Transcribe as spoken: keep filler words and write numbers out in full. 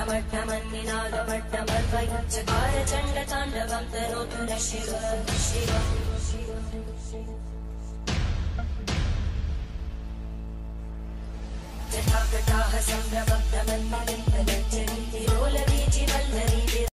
चकार चण्ड ताण्डवं तनोतु न शिव शिव यथा कटाः सम्भ्रमं